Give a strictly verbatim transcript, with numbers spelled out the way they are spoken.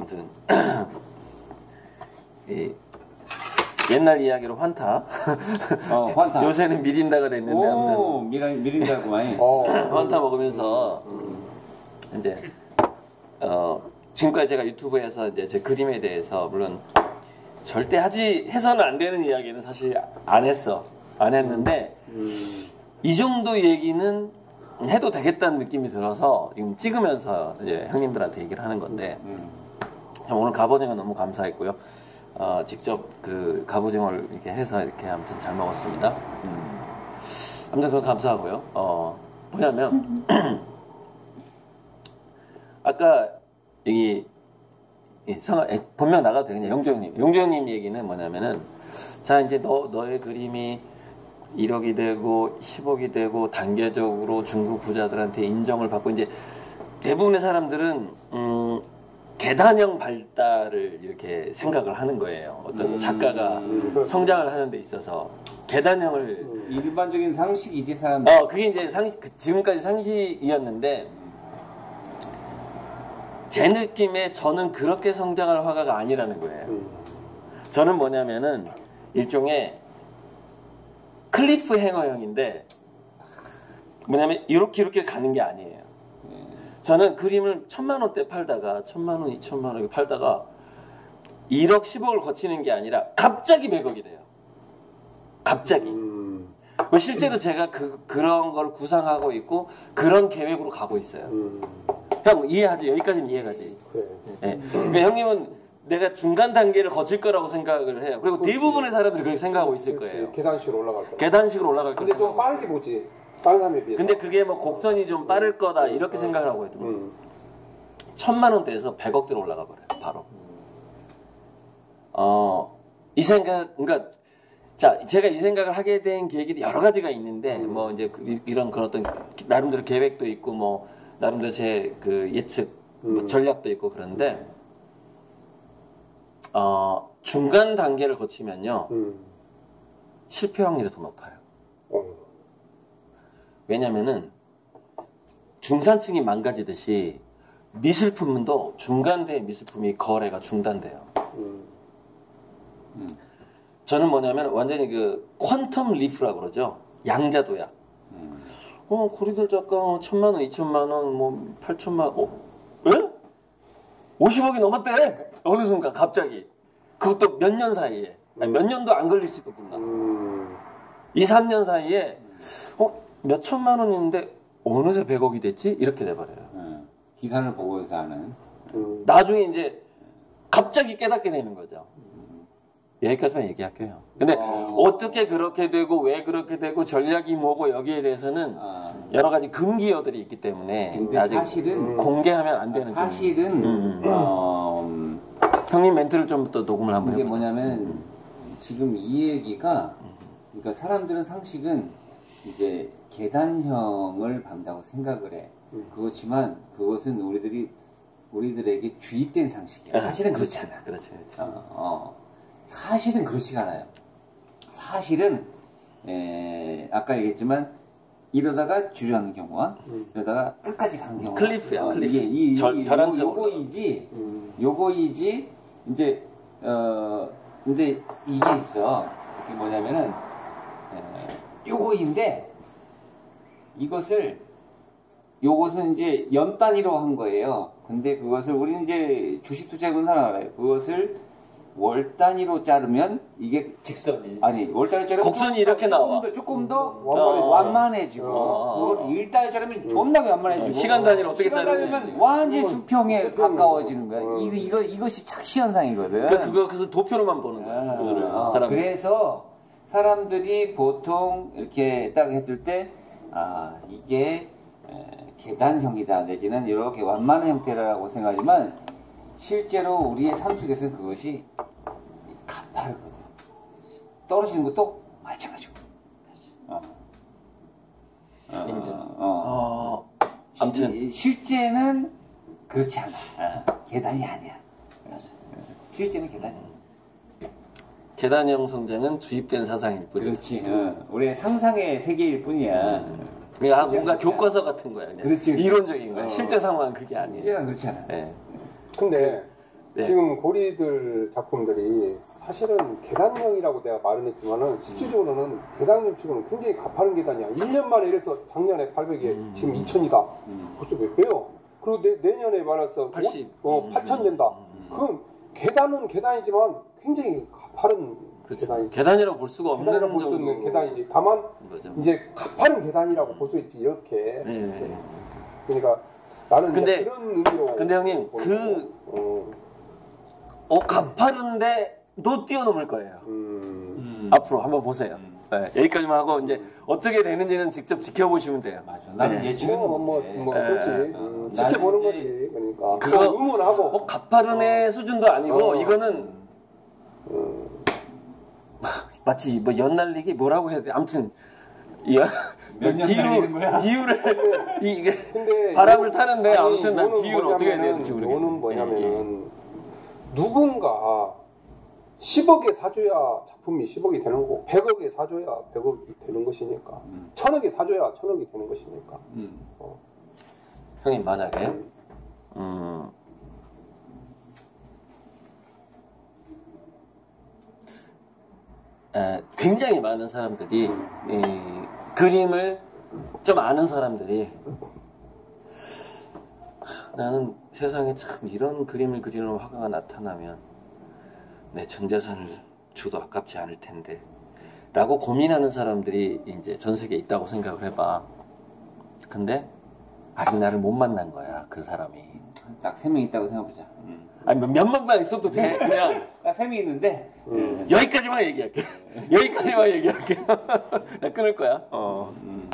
아무튼 이 옛날 이야기로 환타. 어, 환타. 요새는 미린다가 됐는데 오, 아무튼 미린다고 많이. 어, 환타 먹으면서 이제 어, 지금까지 제가 유튜브에서 이제 제 그림에 대해서 물론 절대 하지 해서는 안 되는 이야기는 사실 안 했어. 안 했는데 음. 이 정도 얘기는 해도 되겠다는 느낌이 들어서 지금 찍으면서 이제 형님들한테 얘기를 하는 건데 음. 오늘 갑오징어 너무 감사했고요. 어, 직접 그 갑오징어를 이렇게 해서 이렇게 아무튼 잘 먹었습니다. 음. 아무튼 그건 감사하고요. 어, 뭐냐면 아까 여기 성 본명 나가도 되겠냐 용조형님. 용조형님 얘기는 뭐냐면은 자 이제 너 너의 그림이 일억이 되고 십억이 되고 단계적으로 중국 부자들한테 인정을 받고 이제 대부분의 사람들은 음, 계단형 발달을 이렇게 생각을 하는 거예요. 어떤 음, 작가가 음, 성장을 하는 데 있어서 계단형을 음, 일반적인 상식이지 사람들. 어 그게 이제 상식 그, 지금까지 상식이었는데 제 느낌에 저는 그렇게 성장할 화가가 아니라는 거예요. 음. 저는 뭐냐면은 일종의 클리프 행어형인데 뭐냐면 이렇게 이렇게 가는 게 아니에요. 저는 그림을 천만 원대 팔다가 천만 원, 이천만 원 팔다가 일억, 십억을 거치는 게 아니라 갑자기 백억이 돼요. 갑자기. 음. 실제로 제가 그, 그런 걸 구상하고 있고 그런 계획으로 가고 있어요. 음. 형 이해하지? 여기까지는 이해가지. 그래. 네. 그러니까 형님은 내가 중간 단계를 거칠 거라고 생각을 해요. 그리고 그렇지. 대부분의 사람들이 그렇게 생각하고 있을 그렇지. 거예요. 계단식으로 올라갈 거야. 계단식으로 올라갈 거야. 근데 좀 빠르게 보지. 다른 사람에 비해서. 근데 그게 뭐 곡선이 좀 빠를 거다 이렇게 음. 생각을 하고 있던 거예요. 음. 천만 원대에서 백억대로 올라가 버려요. 바로. 어, 이 생각, 그러니까 자 제가 이 생각을 하게 된 계획이 여러 가지가 있는데 음. 뭐 이제 그, 이런 그런 어떤 나름대로 계획도 있고 뭐 나름대로 제 그 예측 뭐 음. 전략도 있고 그런데 어, 중간 단계를 거치면요 음. 실패 확률이 더 높아요. 어. 왜냐면은 중산층이 망가지듯이 미술품도 중간대 미술품이 거래가 중단돼요. 음. 음. 저는 뭐냐면 완전히 그 퀀텀 리프라고 그러죠. 양자도약. 음. 어 고리들 작가 천만 원, 이천만 원, 뭐 팔천만 원, 어? 에? 오십억이 넘었대. 어느 순간 갑자기. 그것도 몇 년 사이에. 아니, 몇 년도 안 걸릴지도 몰라. 음. 이, 삼 년 사이에 어? 몇 천만 원인데 어느새 백억이 됐지? 이렇게 돼버려요. 음. 기사를 보고서 하는. 음. 나중에 이제 갑자기 깨닫게 되는 거죠. 여기까지만 얘기할게요. 근데 어... 어떻게 그렇게 되고 왜 그렇게 되고 전략이 뭐고 여기에 대해서는 아... 여러 가지 금기어들이 있기 때문에 근데 아직 사실은 공개하면 안 되는 사실은 음. 어... 형님 멘트를 좀 더 녹음을 한번 이게 해보자. 뭐냐면 음. 지금 이 얘기가 그러니까 사람들은 상식은 이제 계단형을 받는다고 생각을 해. 음. 그렇지만 그것은 우리들이 우리들에게 주입된 상식이야. 사실은 그렇지 않아. 그렇지, 그렇지. 어, 어. 사실은 그렇지가 않아요. 사실은 에, 아까 얘기했지만 이러다가 주저하는 경우와 음. 이러다가 끝까지 가는 경우가 클리프야. 어, 클리프. 이게 이, 절, 이 요, 요거이지 음. 요거이지 이제 어 근데 이게 있어. 이게 뭐냐면은 에, 요거인데 이것을 요것은 이제 연 단위로 한 거예요. 근데 그것을 우리는 이제 주식 투자해본 사람 알아요. 그것을 월 단위로 자르면 이게 직선이 아니 월 단위로 자르면 곡선이 이렇게 조금 나와. 더, 조금 더 음, 완만해지죠. 완만해지고 어. 그걸 일 단위 자르면 음. 존나게 완만해지고 시간 단위로 어떻게 시간 자르면 단위면 완전히 음. 수평에 음. 가까워지는 거야. 음. 이거 이거 이것이 착시 현상이거든. 그러니까 그거 그래서 도표로만 보는 거야. 아, 그거를 어, 사람. 그래서 사람들이 보통 이렇게 딱 했을 때 아 이게 에, 계단형이다 내지는 이렇게 완만한 형태라고 생각하지만 실제로 우리의 삶 속에서는 그것이 가파르거든. 떨어지는 것도 마찬가지고. 어. 어, 인정. 어. 어. 아무튼 시, 실제는 그렇지 않아. 어. 계단이 아니야. 실제는 계단이 아니야. 계단형 성장은 주입된 사상일 뿐이야. 그렇지. 어. 우리의 상상의 세계일 뿐이야. 그러니까 뭔가 교과서 같은 거야. 그냥. 그렇지. 이론적인 거야. 어. 실제 상황은 그게 아니에요. 실제는 그렇지 않아. 네. 근데 네. 지금 고리들 작품들이 사실은 계단형이라고 내가 말은 했지만은 실질적으로는 계단형 치고는 굉장히 가파른 계단이야. 일 년 만에 이래서 작년에 팔백에 음. 지금 이천이다. 음. 벌써 몇 배요? 그리고 내, 내년에 말해서 팔십. 오, 어, 음. 팔천 된다. 음. 그건 계단은 계단이지만 굉장히 가파른 그렇죠. 계단이지. 계단이라고 볼 수가 없는 계단이라고 볼 수 정도. 있는 계단이지. 다만 거죠. 이제 가파른 계단이라고 볼 수 있지 이렇게. 네. 그러니까 나는 근데- 이제 그런 의미로. 근데 형님, 보는 그- 거고. 어, 어 가파른데 도 뛰어넘을 거예요. 음, 음. 앞으로 한번 보세요. 네, 여기까지만 하고 이제 어떻게 되는지는 직접 지켜보시면 돼요. 맞아. 나는 네. 예측은 뭐, 뭐, 못해. 뭐, 네. 그렇지. 어, 음, 나는 지켜보는 이제 거지. 그러니까. 그거 그거 의문하고. 뭐 가파른의 수준도 아니고 어. 이거는 음, 마치 뭐 연날리기 뭐라고 해야 돼? 아무튼 이 몇년 날리는 거야? 비유를 이게 근데 바람을 요- 타는데 아니, 아무튼 난 요는 비유를 어떻게 해야 뭐냐면은, 될지 모르겠네. 요는 뭐냐면은 누군가 십억에 사줘야 작품이 십억이 되는 거고 백억에 사줘야 백억이 되는 것이니까 음. 천억에 사줘야 천억이 되는 것이니까. 음. 형님 만약에 음, 에, 굉장히 많은 사람들이 이 그림을 좀 아는 사람들이 하, 나는 세상에 참 이런 그림을 그리는 화가가 나타나면 내 전 재산을 줘도 아깝지 않을 텐데 라고 고민하는 사람들이 이제 전 세계에 있다고 생각을 해봐. 근데 아직 나를 못 만난 거야 그 사람이. 딱 세 명 있다고 생각해보자. 음. 아니 몇 명만 있어도 돼 그냥. 딱 세 명 있는데 음. 여기까지만 얘기할게. 여기까지만 얘기할게. 나 끊을 거야. 어. 음.